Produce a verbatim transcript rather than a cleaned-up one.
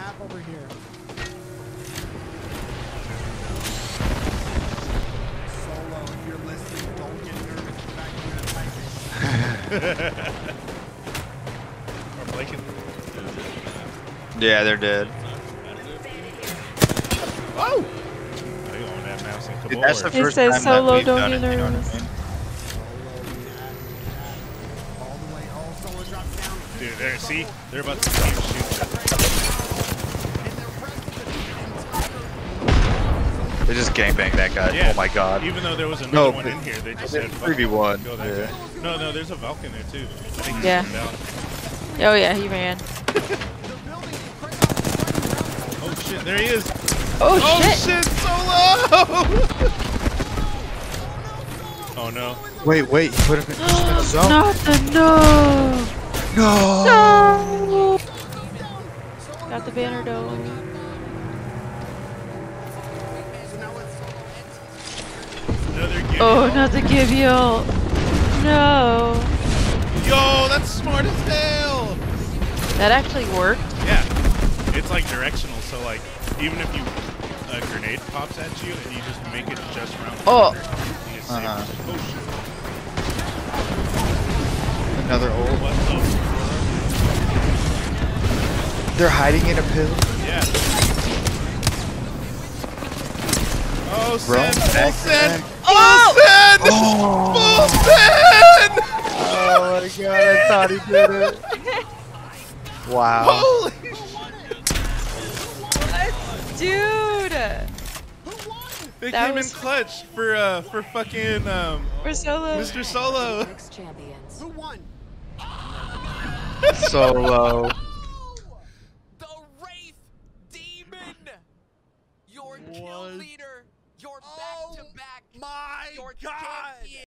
map over here. Solo, if you're listening, don't get nervous. The fact you're gonna type it. Or Blake and... Yeah, they're dead. Oh! They on that mouse and Dude, that's the keyboard. first It says time solo, that we've don't done get it, you know what I nervous. mean? All the way. Oh, Solo drops down. Dude, there, see? They're about to keep shooting. They just gangbang that guy. Yeah. Oh my god. Even though there was another No, one in here, they just said fuck three v one. it, go that Yeah. guy. No, no, there's a Valk in there too. I think he's Yeah. down. Oh yeah, he ran. Oh shit, there he is. Oh, Oh shit! shit, Solo! Oh no. Wait, wait, he put him in, put him in the zone. Not the no! No! No! Got the banner though. Another give Oh, you. not the give you. No. Yo, that's smart as hell! That actually worked. Yeah. It's like directional, so like, even if you, a grenade pops at you and you just make it just round the Oh. corner, you just save Uh-huh. it. Oh shit. Another old. What the? They're hiding in a pill. Yeah. Oh, Bro, send! Full back, send! back. Full send! Oh! Full send! Oh my god, I thought he did it. Wow. Holy Dude! They That came was- in clutch for uh for fucking um We're solo. Mister Solo. Champions. Who won? Solo. The Wraith Demon! Your kill leader! Your back to back! My Your God! champion!